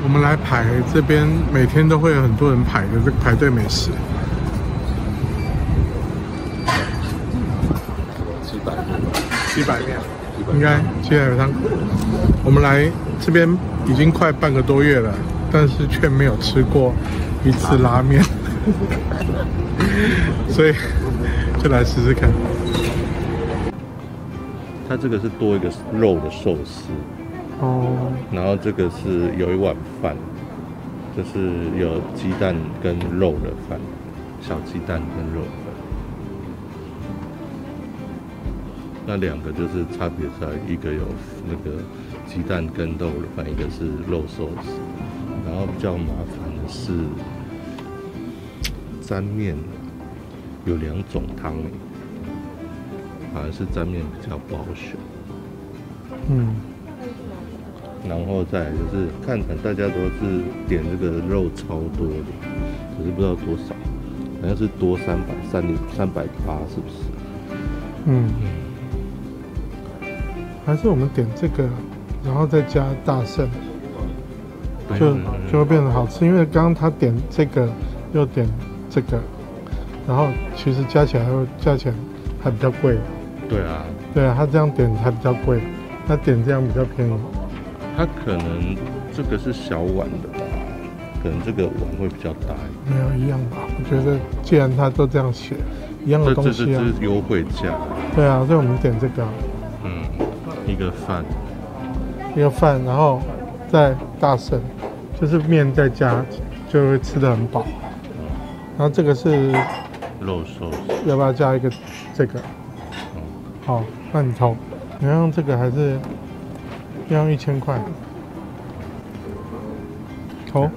我们来排这边，每天都会有很多人排的这个排队美食。700面，应该700汤。我们来这边已经快半个多月了，但是却没有吃过一次拉面，所以就来试试看。 它这个是多一个肉的寿司。 哦， 然后这个是有一碗饭，就是有鸡蛋跟肉的饭，小鸡蛋跟肉饭。那两个就是差别在一个有那个鸡蛋跟肉的饭，一个是肉寿司。然后比较麻烦的是沾面有2种汤诶，反而是沾面比较不好选。然后再来就是看起来大家都是点这个肉超多的，可是不知道多少，好像是多380，是不是？ 还是我们点这个，然后再加大圣，就会变得好吃。因为刚刚他点这个又点这个，然后其实加起来价钱还比较贵。 对啊， 对啊，他这样点还比较贵，他点这样比较便宜。 它可能这个是小碗的吧，可能这个碗会比较大一点。 没有一样吧？我觉得既然他都这样写，一样的东西啊。 这是优惠价。 对啊，所以我们点这个。 一个饭， 然后再大盛，就是面再加，就会吃得很饱。然后这个是肉寿司， 要不要加一个这个？好，那你投。你要用这个还是要用1000块？投。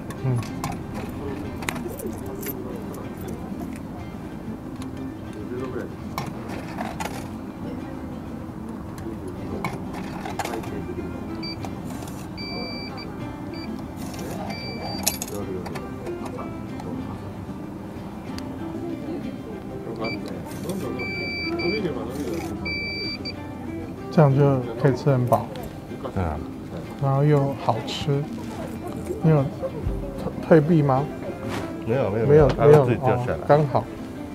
这样就可以吃很饱， 对啊， 然后又好吃。你有退币吗？ 没有，自己掉下来， 刚好。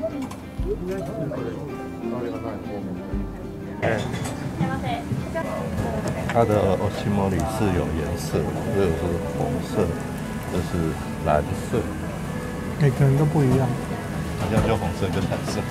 它的欧西莫里是有颜色的，这个是红色，这是蓝色， 每个人都不一样。 好像就红色跟蓝色。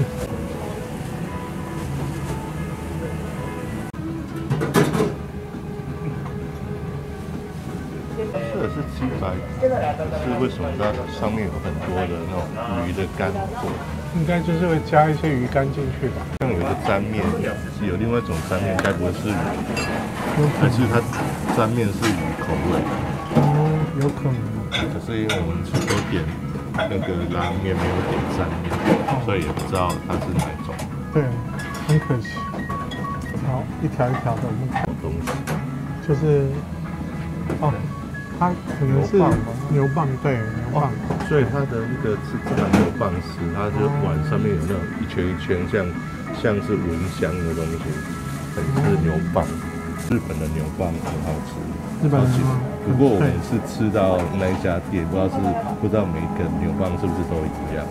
这个是700，是为什么它上面有很多的那种鱼的干货？ 应该就是会加一些鱼干进去吧。 像有一个沾面，是有另外一种沾面，该不会是鱼？还是它沾面是鱼口味？ 有可能。 可是因为我们都点那个拉面，没有点沾面，所以也不知道它是哪一种。 对，很可惜。好，一条一条的东西， 就是它可能是牛蒡，对，牛蒡。 所以它的那个是这个牛蒡丝，它就碗上面有那种一圈一圈，像是蚊香的东西，是牛蒡。日本的牛蒡很好吃， 日本的吗？ 不过我们是吃到那一家店，不知道每一个牛蒡是不是都一样。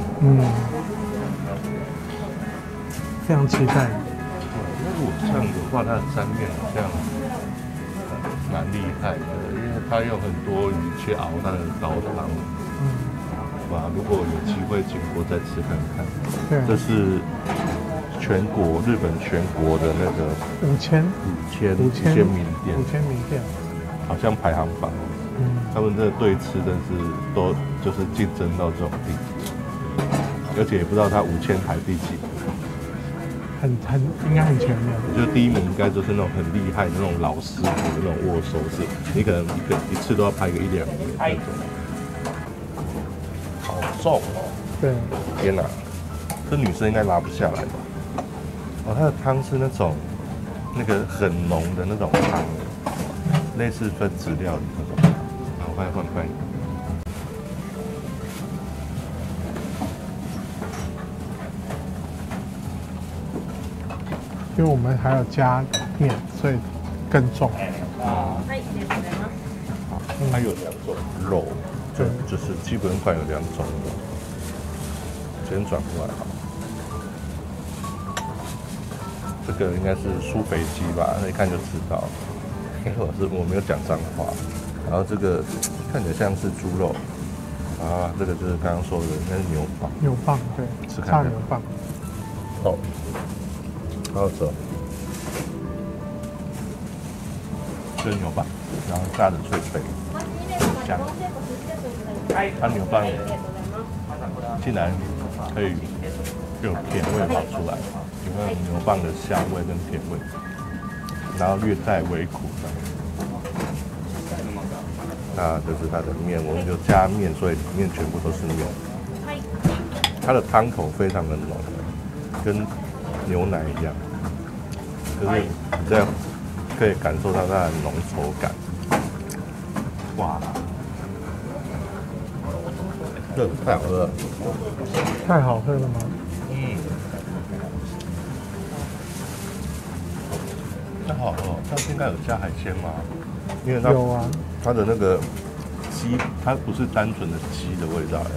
非常期待。 那如果这样的话，它的沾面好像蛮厉害的，因为它用很多鱼去熬它的高汤。好吧，如果有机会经过再吃看看。 对， 这是日本全国的那个5000名店 ，5000名店， 好像排行榜。他们这对吃真是都就是竞争到这种地步，而且也不知道他5000排第几。 应该很前面。 我觉得第1名应该就是那种很厉害的那种老师傅的那种握寿司，你可能一次都要拍个1-2年那种。好重哦！对，天哪，这女生应该拉不下来吧？它的汤是那个很浓的那种汤，类似分子料理那种。好，换。 因为我们还有加面，所以更重。 它有2种肉，就是基本款有2种肉。先转过来好。这个应该是酥肥鸡吧，那一看就知道。因为我没有讲脏话。然后这个看起来像是猪肉，啊，这个就是刚刚说的，应该是牛棒。 牛棒，对， 吃看看炸牛棒。 哦，好好吃哦。这是牛棒，然后炸的脆脆，香。它牛棒竟然可以有甜味跑出来，有牛棒的香味跟甜味，然后略带微苦的。那这是它的面，我们就加面，所以里面全部都是面。它的汤口非常的浓，跟牛奶一样，就是你这样可以感受到它的浓稠感。哇，这太好喝了！ 太好喝了吗？ 太好喝了！它应该有加海鲜吗？因为有啊， 它的那个鸡，它不是单纯的鸡的味道哎。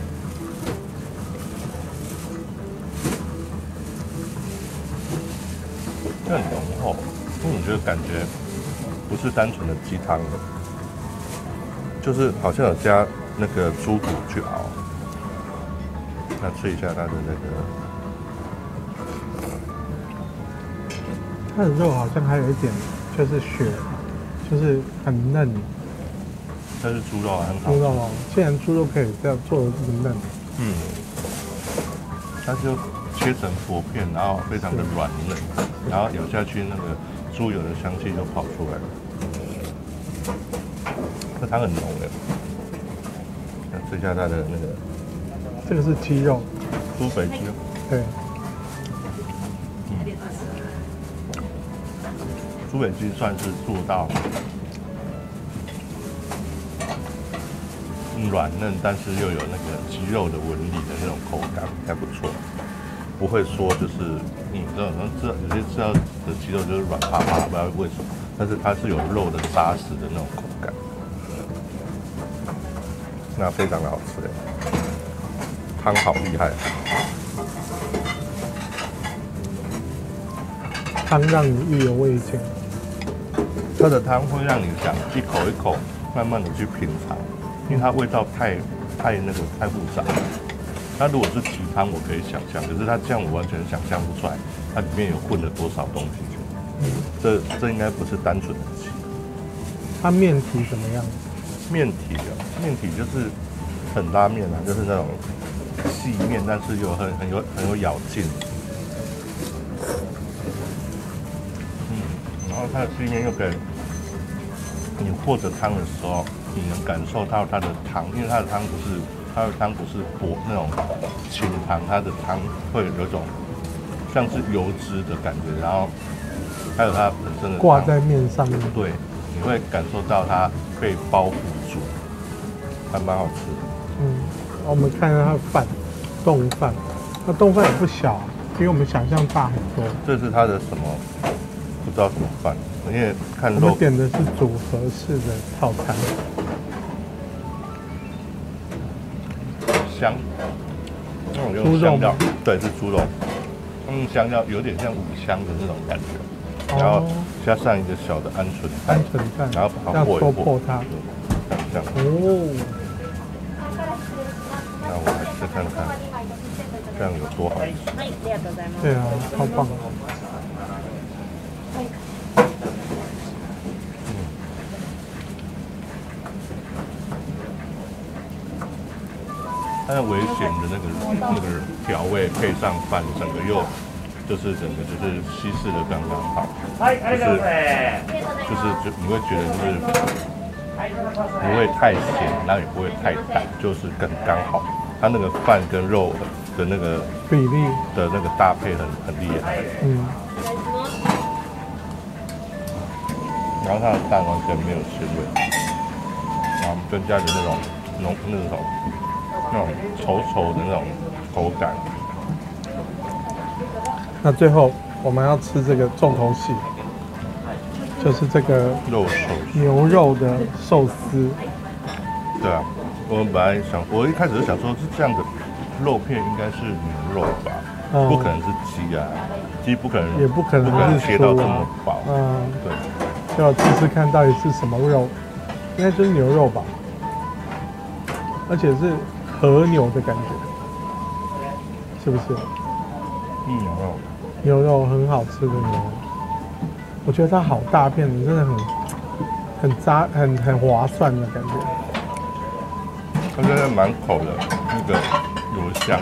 很浓厚，我觉得感觉不是单纯的鸡汤的，就是好像有加那个猪骨去熬。那吃一下它的那个， 它的肉好像还有一点就是血，就是很嫩。 它是猪肉啊，很好。 猪肉哦，既然猪肉可以这样做的这么嫩， 它就切成薄片，然后非常的软嫩，然后咬下去那个猪油的香气就跑出来了。这汤很浓的，那吃一下它的那个， 这个是鸡肉， 猪肥鸡肉。 对， 猪肥鸡算是做到软嫩，但是又有那个鸡肉的纹理的那种口感，还不错。不会说就是有些吃到的鸡肉就是软趴趴，不知道为什么，但是它是有肉的扎实的那种口感，那非常的好吃的，汤好厉害。 汤让你意犹未尽。 它的汤会让你想一口一口慢慢的去品尝，因为它味道太复杂。那如果是鸡汤，我可以想象，可是它这样我完全想象不出来，它里面有混了多少东西。这应该不是单纯的鸡。 它面体怎么样？ 面体就是很拉面啊，就是那种细面，但是又很有咬劲。然后它的细面又给你和着汤的时候，你能感受到它的汤，因为它的汤不是薄那种清汤，它的汤会有一种像是油脂的感觉，然后还有它本身的挂在面上面。 对，你会感受到它被包覆住，还蛮好吃的。 我们看一下它的饭，冻饭，那冻饭也不小，比我们想象大很多。 这是它的什么？不知道什么饭，因为看肉。 我们点的是组合式的套餐。 香，那种猪肉料，对，是猪肉，香料有点像五香的那种感觉，然后加上一个小的鹌鹑蛋，然后把它破一破它，这样。哦。那我来试看看，这样有多好吃？ 对啊，超棒。 它的微咸的那个调味配上饭，整个就是稀释的刚刚好，就你会觉得就是不会太咸，然后也不会太淡，就是刚刚好。它那个饭跟肉的那个比例的那个搭配很厉害。然后它的蛋完全没有腥味，然后增加的那种稠稠的那种口感。 那最后我们要吃这个重头戏，就是这个肉寿牛肉的寿司。 对啊，我们本来我一开始就想说是这样的肉片应该是牛肉吧，不可能是鸡啊，鸡不可能， 也不可能切到这么薄。对， 就要试试看到底是什么肉，应该就是牛肉吧，而且是和牛的感觉，是不是？牛肉很好吃的牛肉，我觉得它好大片，真的很划算的感觉。 它真的满口的那个油香，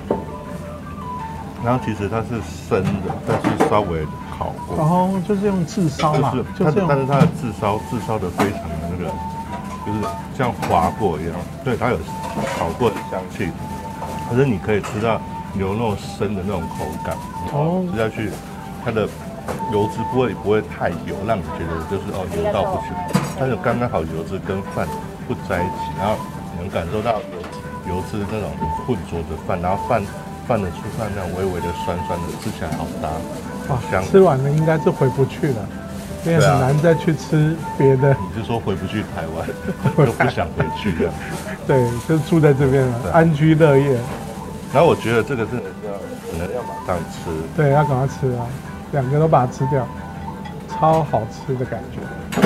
然后其实它是生的，但是稍微烤过。 哦，就是用炙烧嘛， 但是它的炙烧的非常的那个，就是像划过一样，对，它有烤过的香气，可是你可以吃到牛肉生的那种口感。吃下去，它的油脂不会太油，让你觉得就是油到不行。它就刚刚好油脂跟饭不在一起，然后你能感受到油脂那种混浊的饭，然后饭的出饭那种微微的酸酸的，吃起来好搭，好香。 吃完了应该是回不去了，因为很难再去吃别的。 你是说回不去台湾，就不想回去这样？ 对，就住在这边了，安居乐业。 然后我觉得这个真的是可能要马上吃，对， 要赶快吃啊，2个都把它吃掉，超好吃的感觉。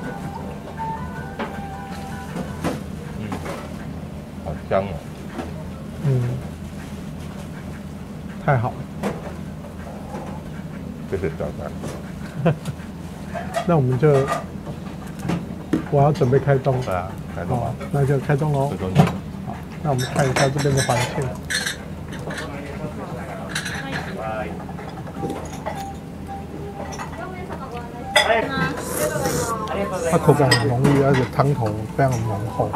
好香哦。太好了。 谢谢小三。 那我们就，我要准备开动。 对啊，开动啊。 那就开动喽。 开动。 好，那我们看一下这边的环境。它口感很浓郁，而且汤头非常浓厚，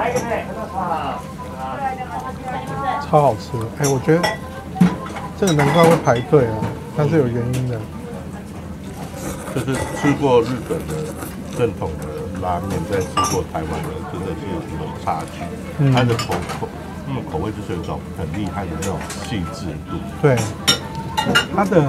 超好吃。我觉得这个难怪会排队啊，它是有原因的。 就是吃过日本的正统的拉面，再吃过台湾的，真的是有差距。它的口味就是有一种很厉害的那种细致度。对， 它的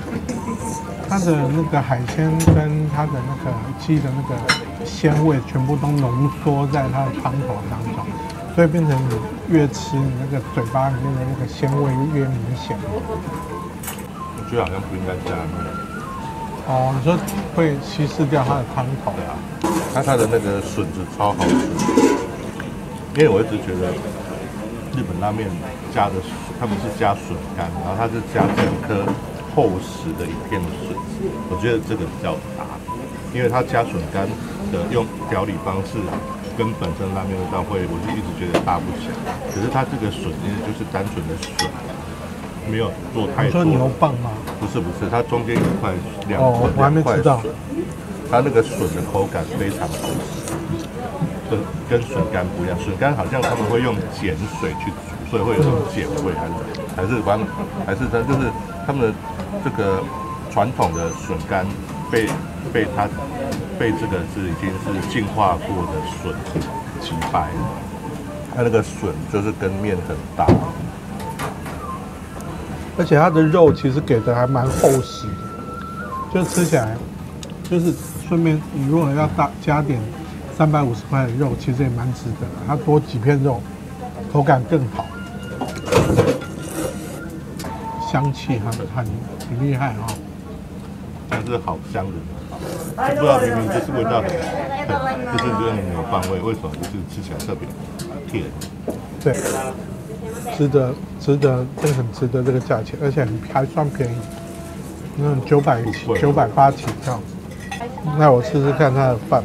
那个海鲜跟它的那个鸡的那个鲜味全部都浓缩在它的汤头当中，所以变成你越吃，你那个嘴巴里面的那个鲜味越明显。 我觉得好像不应该加那个。 你说会稀释掉它的汤头？ 对啊，它的那个笋子超好吃，因为我一直觉得日本拉面他们是加笋干，然后它是加整颗厚实的一片的笋子，我觉得这个比较搭，因为它加笋干的用调理方式跟本身拉面味道我就一直觉得搭不起来。可是它这个笋其实就是单纯的笋，没有做太多。 你说牛蒡吗？ 不是，它中间有一块我还没知道。 它那个笋的口感非常厚实，跟笋干不一样。笋干好像他们会用碱水去煮，所以会有种碱味，还是它就是他们的这个传统的笋干被这个已经是进化过的笋击败了。它那个笋就是跟面很搭。而且它的肉其实给的还蛮厚实的，就吃起来，就是顺便你如果要加点350块的肉，其实也蛮值得的。它多几片肉，口感更好，香气很厉害真是好香的，就不知道明明就是味道就是没有饭味，为什么就是吃起来特别甜？对。值得，真的很值得这个价钱，而且还算便宜，那种980起跳。那我试试看它的饭，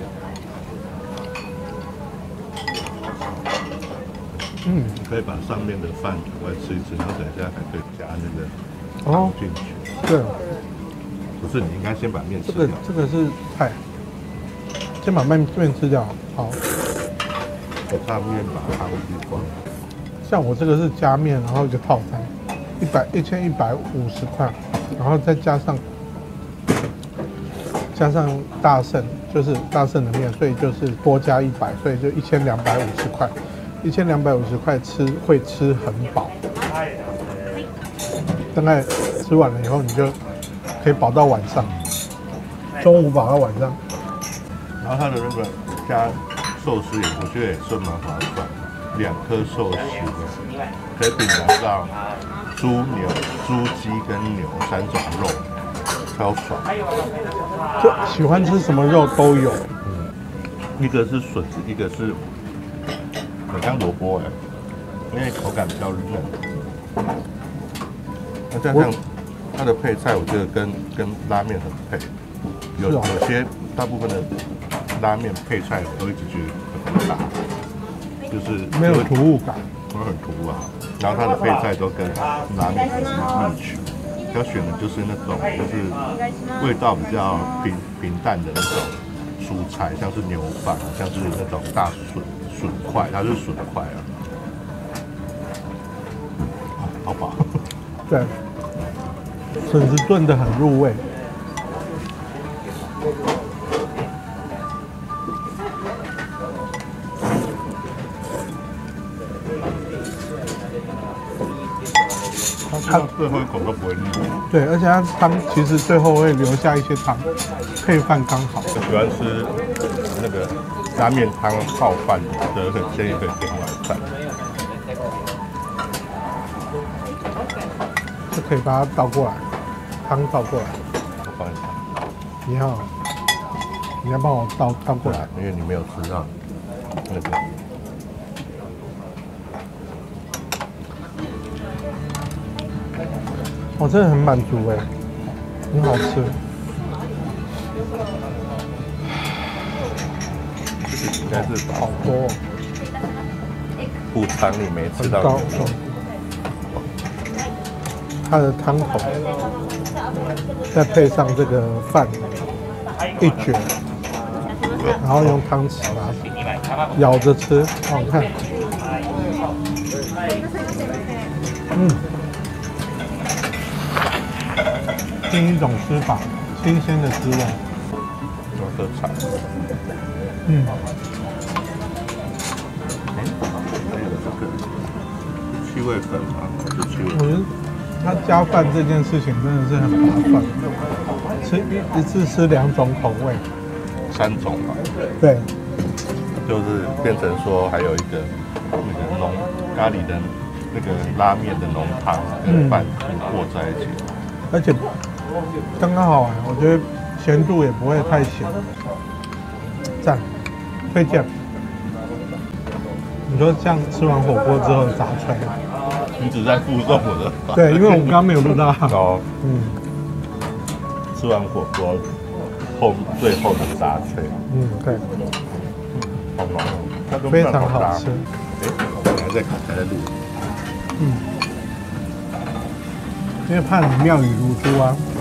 可以把上面的饭我吃一吃，然后等一下还可以加那个汤进去。对，不是，你应该先把面吃掉。这个是菜，先把面吃掉。好，我差面把汤吃光。像我这个是加面，然后一个套餐，1150块，然后再加上大盛，就是大盛的面，所以就是多加100，所以就1250块。1250块会吃很饱，大概吃完了以后你就可以饱到晚上，中午饱到晚上。然后它的那个加寿司也我觉得也算蛮划算，2颗寿司可以品尝到猪、牛、猪、鸡跟牛3种肉，超爽。 就喜欢吃什么肉都有。 一个是笋子，一个是很像萝卜哎，因为口感比较嫩。那加上它的配菜，我觉得跟拉面很配。有些大部分的拉面配菜，我都一直觉得很搭，就是没有突兀感， 很突兀啊。然后它的配菜都跟拉面很异曲。要选的就是那种就是味道比较平淡的那种蔬菜，像是牛饭，像是那种大笋块，它是笋块啊。好饱。 对，笋子炖得很入味。 它最后一口都不会腻。 对，而且它汤其实最后会留下一些汤，配饭刚好。 我喜欢吃那个拉面汤泡饭的，现在也可以点晚饭。 就可以把它倒过来，汤倒过来。 我帮你你好，你要帮我倒过来， 因为你没有吃到那个。 我真的很满足哎，很好吃。 应该是好多补汤里没吃到高，它的汤头，再配上这个饭，一卷，然后用汤匙把它咬着吃，好看。另一种吃法，新鲜的滋味。 我喝茶。还有这个气味粉嘛，是气味粉。 我觉得它加饭这件事情真的是很划算，吃一次吃2种口味 ，3种吧。 对， 就是变成说还有一个那个浓咖喱的那个拉面的浓汤跟饭和在一起， 而且刚刚好玩，我觉得咸度也不会太咸，赞，推荐。你说像吃完火锅之后的杂炊， 你只在附送我的。 对，因为我们刚刚没有录到。 哦，吃完火锅最后的杂炊， 对， 好浓， 非常好吃。 还在录。 因为怕你妙语如珠啊。